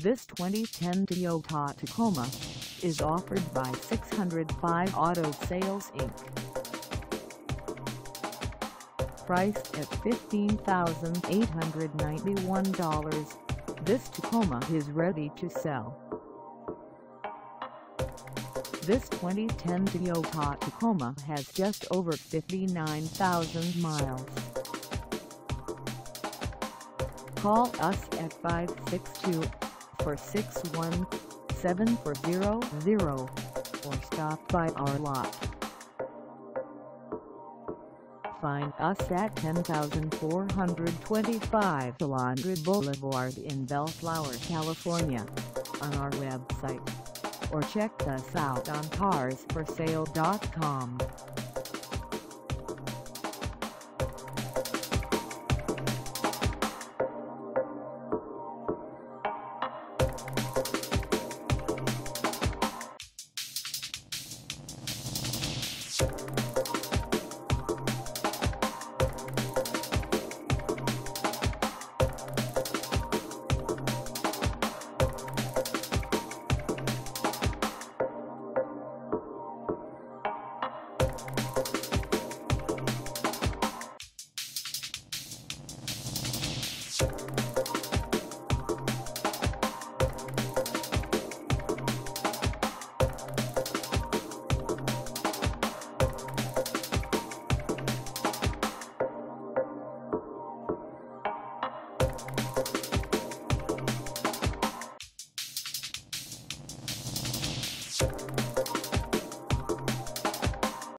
This 2010 Toyota Tacoma is offered by 605 Auto Sales Inc. Priced at $15,891, this Tacoma is ready to sell. This 2010 Toyota Tacoma has just over 59,000 miles. Call us at 562-461-7400 or stop by our lot. Find us at 10425 Alondra Blvd in Bellflower, California, on our website, or check us out on carsforsale.com.